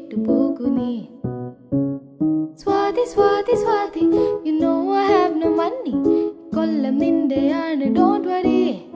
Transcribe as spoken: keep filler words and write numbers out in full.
വിട്ടു പോകൂ നീ. Swathi Swathi Swathi, you know I have no money. Kollam നിന്റെയാണ്, don't worry.